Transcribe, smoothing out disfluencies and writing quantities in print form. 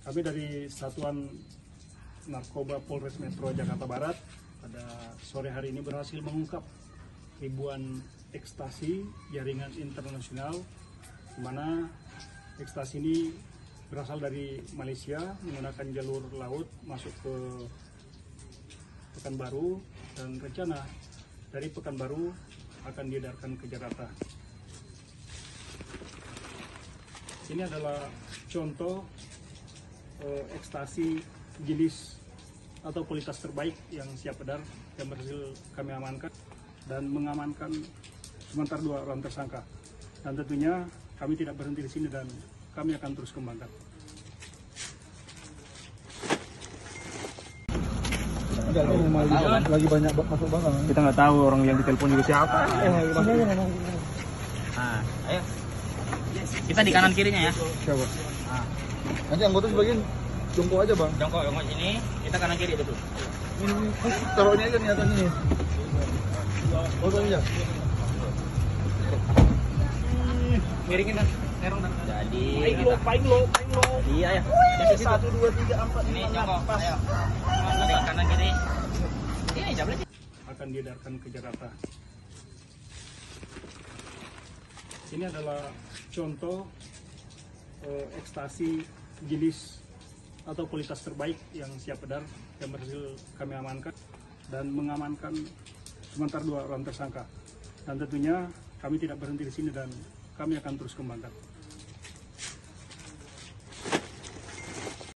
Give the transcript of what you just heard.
Kami dari Satuan Narkoba Polres Metro Jakarta Barat pada sore hari ini berhasil mengungkap ribuan ekstasi jaringan internasional, di mana ekstasi ini berasal dari Malaysia menggunakan jalur laut masuk ke Pekanbaru, dan rencana dari Pekanbaru akan diedarkan ke Jakarta. Ini adalah contoh ekstasi jenis atau kualitas terbaik yang siap edar yang berhasil kami amankan dan mengamankan sementara 2 orang tersangka. Dan tentunya kami tidak berhenti di sini dan kami akan terus kembangkan. Lagi banyak masuk barang. Kita nggak tahu orang yang ditelepon juga siapa. Nah, ayo. Kita di kanan kirinya ya. Siapa? Nanti anggota sebagian jongkok aja bang. Jongkok sini, kita kanan kiri betul. Ini taruh ini aja nih atas ini. Oh aja. Miringin dan serong dan. Jadi. Paling lo. Iya ya. 1, 2, 3, 4, Ini jongkok. Ayo. Nanti kanan kiri. Ini jablet. Akan diedarkan ke Jakarta. Ini adalah contoh ekstasi jenis atau kualitas terbaik yang siap edar yang berhasil kami amankan dan mengamankan sementara 2 orang tersangka. Dan tentunya kami tidak berhenti di sini dan kami akan terus kembangkan.